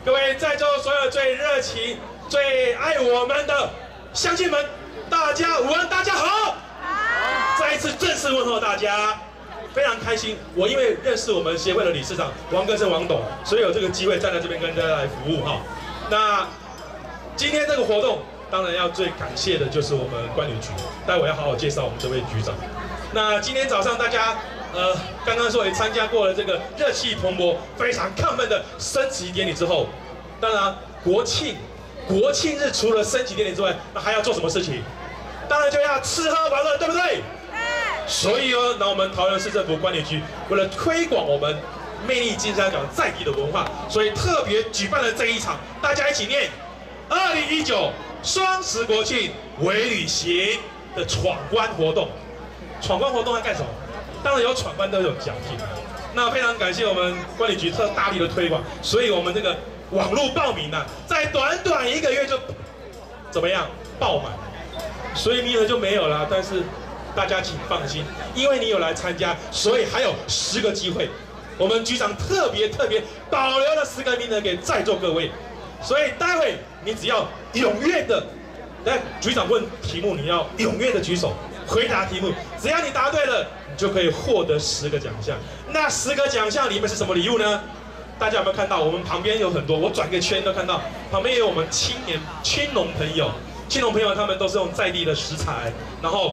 各位在座所有最热情、最爱我们的乡亲们，大家午安，大家好！再一次正式问候大家，非常开心。我因为认识我们协会的理事长王根生王董，所以有这个机会站在这边跟大家来服务哈。那今天这个活动，当然要最感谢的就是我们观旅局，待会要好好介绍我们这位局长。那今天早上大家刚刚说也参加过了这个热气蓬勃、非常亢奋的升旗典礼之后，当然国庆日除了升旗典礼之外，那还要做什么事情？当然就要吃喝玩乐，对不对？对。所以呢，那我们桃园市政府观旅局为了推广我们魅力金三角在地的文化，所以特别举办了这一场，大家一起念2019双十国庆微旅行的闯关活动。闯关活动要干什么？当然有闯关都有奖品。那非常感谢我们观旅局特大力的推广，所以我们这个网络报名呢，在短短1个月就怎么样爆满，所以名额就没有了。但是大家请放心，因为你有来参加，所以还有10个机会。我们局长特别保留了10个名额给在座各位，所以待会你只要踊跃的，局长问题目，你要踊跃的举手回答题目，只要你答对了，你就可以获得10个奖项。那10个奖项里面是什么礼物呢？大家有没有看到？我们旁边有很多，我转个圈都看到，旁边也有我们青农朋友他们都是用在地的食材，然后